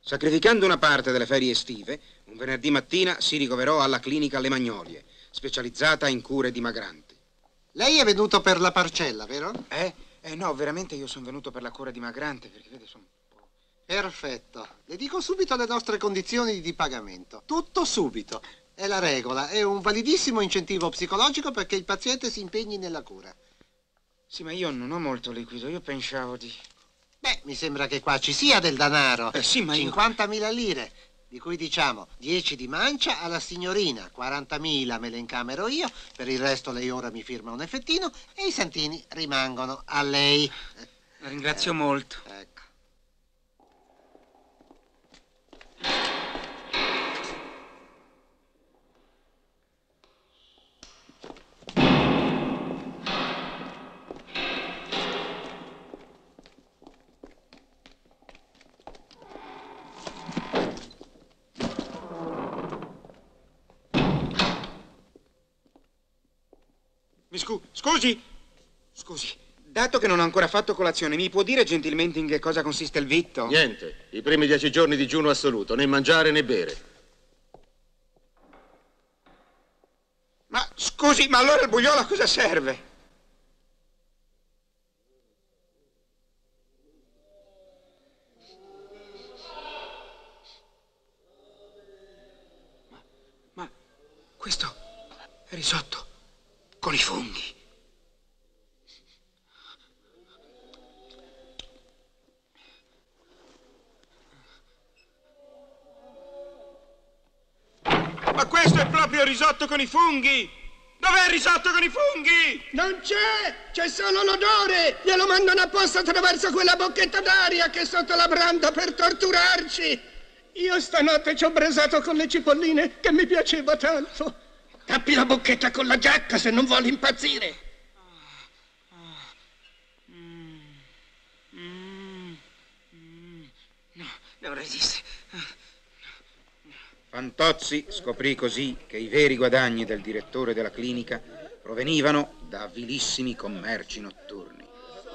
Sacrificando una parte delle ferie estive, un venerdì mattina si ricoverò alla clinica Le Magnolie, specializzata in cure dimagranti. Lei è venuto per la parcella, vero? No, veramente io sono venuto per la cura dimagrante, perché vede, sono un po'... Perfetto. Le dico subito le nostre condizioni di pagamento. Tutto subito. È la regola, è un validissimo incentivo psicologico perché il paziente si impegni nella cura. Sì, ma io non ho molto liquido, io pensavo di... Beh, mi sembra che qua ci sia del denaro. Sì, ma io... 50.000 lire, di cui diciamo 10 di mancia alla signorina, 40.000 me le incamero io, per il resto lei ora mi firma un effettino e i santini rimangono a lei. La ringrazio molto. Ecco. Scusi, dato che non ho ancora fatto colazione, mi può dire gentilmente in che cosa consiste il vitto? Niente, i primi 10 giorni di digiuno assoluto, né mangiare né bere. Ma scusi, ma allora il bugliolo a cosa serve? Ma questo è risotto con i funghi. Ma questo è proprio risotto con i funghi! Dov'è il risotto con i funghi? Non c'è solo l'odore! Glielo mandano apposta attraverso quella bocchetta d'aria che è sotto la branda per torturarci! Io stanotte ci ho bresato con le cipolline che mi piaceva tanto. Tappi la bocchetta con la giacca se non vuole impazzire. No, devo resistere. Fantozzi scoprì così che i veri guadagni del direttore della clinica provenivano da vilissimi commerci notturni.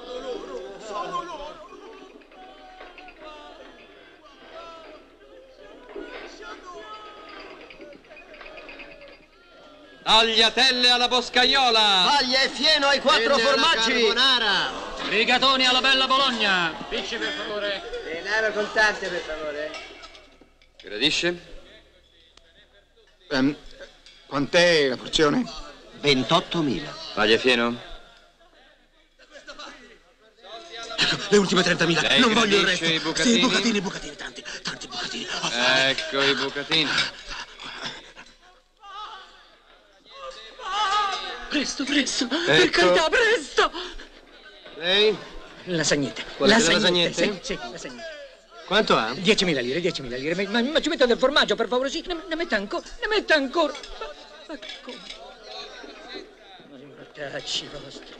Tagliatelle alla boscaiola! Paglia e fieno ai 4 formaggi! Carbonara! Rigatoni alla bella Bologna! Pisci per favore! Denaro contante per favore! Gradisce? Quant'è la porzione? 28.000. Paglia e fieno? Ecco, le ultime 30.000. Lei Non voglio il gradisce resto. i bucatini? Sì, bucatini, tanti bucatini. Ecco i bucatini. Presto, per Ecco. carità, presto! Lei? Lasagnette. Vuole delle lasagnette? Sì, lasagnette. Quanto ha? 10.000 lire, 10.000 lire. Ma ci metta del formaggio, per favore, sì. Ne metta ancora, Ma come? Ma imbrottacci vostri.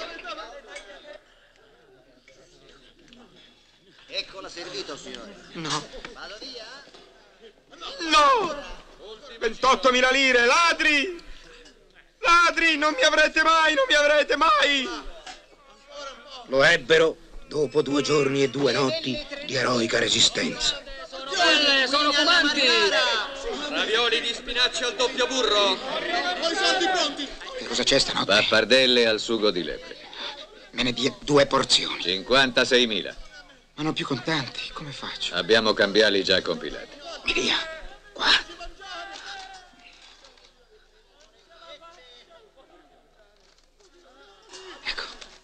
Eccola servito, signore. No. Vado via? No! 28.000 lire, ladri! Ladri, non mi avrete mai! Lo ebbero dopo 2 giorni e 2 notti di eroica resistenza. Quelle sono fumanti! Ravioli di spinaci al doppio burro! Che cosa c'è stanotte? Pappardelle al sugo di lepre. Me ne dia 2 porzioni. 56.000. Ma non ho più contanti, come faccio? Abbiamo cambiali già compilati. Mi dia, qua. Ecco.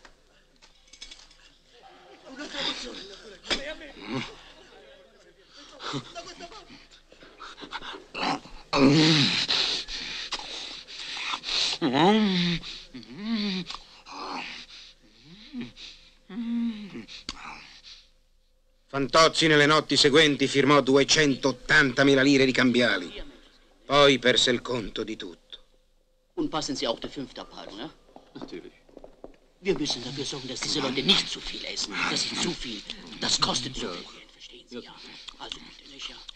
Fantozzi nelle notti seguenti firmò 280.000 lire di cambiali. Poi perse il conto di tutto. Und passen Sie auch der 5. Abteilung, ja? Natürlich. Wir müssen dafür sorgen, dass diese Leute nicht zu viel essen. Das ist zu viel. Das kostet zu viel Geld, verstehen Sie? Ja. Also bitte nicht, ja.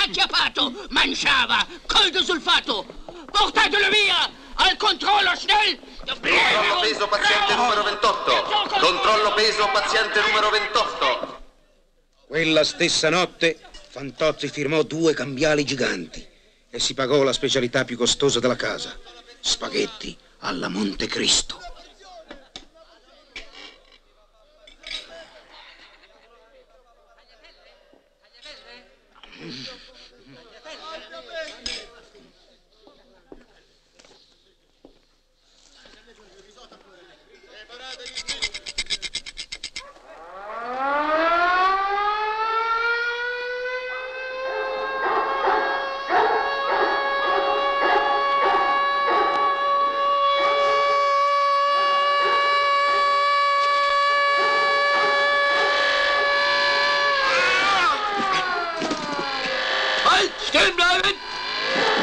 acchiappato, mangiava, coldo sul fatto. Portatelo via, al controllo, schnell. Controllo peso paziente numero 28. Controllo peso paziente numero 28. Quella stessa notte Fantozzi firmò 2 cambiali giganti e si pagò la specialità più costosa della casa, spaghetti alla Montecristo. Stehen bleiben!